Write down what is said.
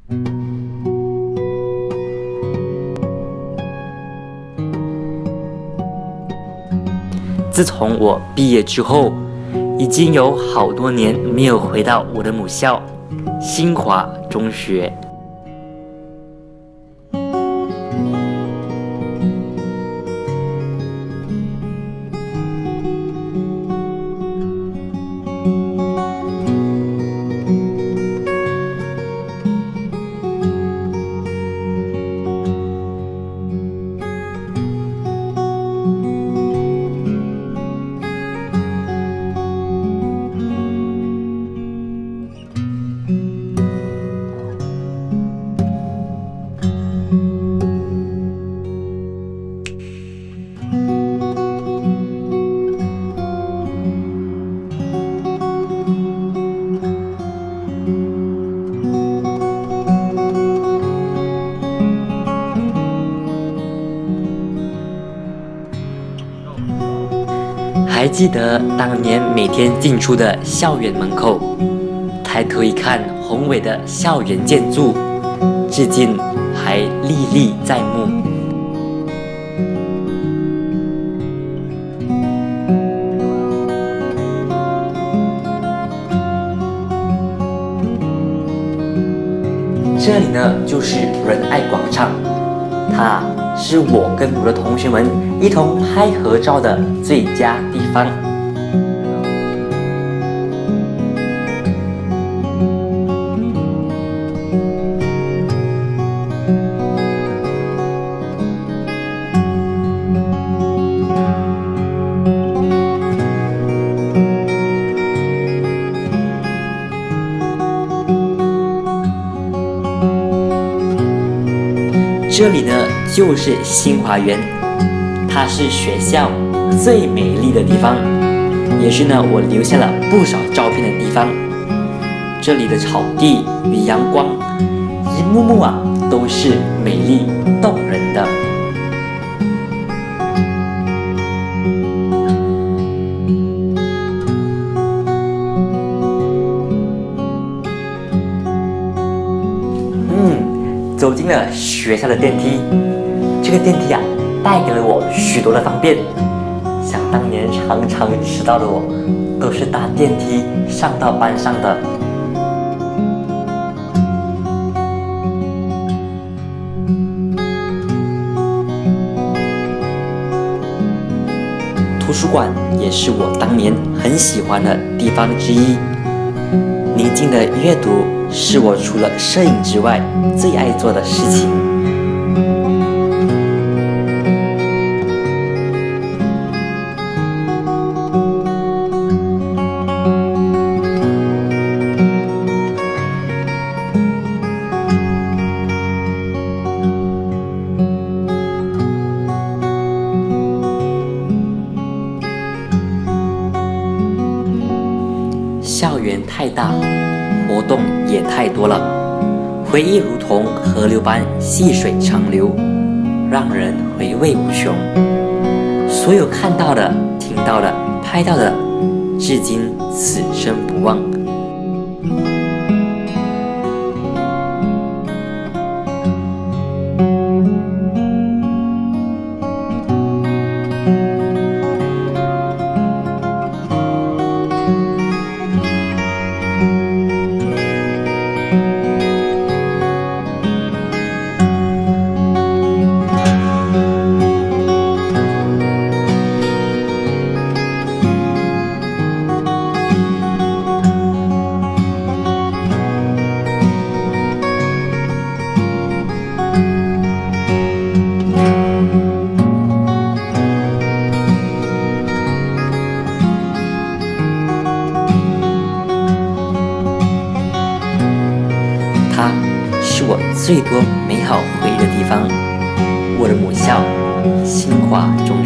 自从我毕业之后，已经有好多年没有回到我的母校新华中学。还记得当年每天进出的校园门口，抬头一看宏伟的校园建筑，至今还历历在目。这里呢，就是仁爱广场，它是我跟我的同学们一同拍合照的最佳地方。这里呢，就是新华园，它是学校最美丽的地方，也是呢我留下了不少照片的地方。这里的草地与阳光，一幕幕啊都是美丽动人的。走进了学校的电梯，这个电梯啊，带给了我许多的方便。想当年常常迟到的我，都是搭电梯上到班上的。图书馆也是我当年很喜欢的地方之一。宁静的阅读是我除了摄影之外最爱做的事情。校园太大，活动也太多了，回忆如同河流般细水长流，让人回味无穷。所有看到的、听到的、拍到的，至今此生不忘。它是我最多美好回忆的地方，我的母校新华中学。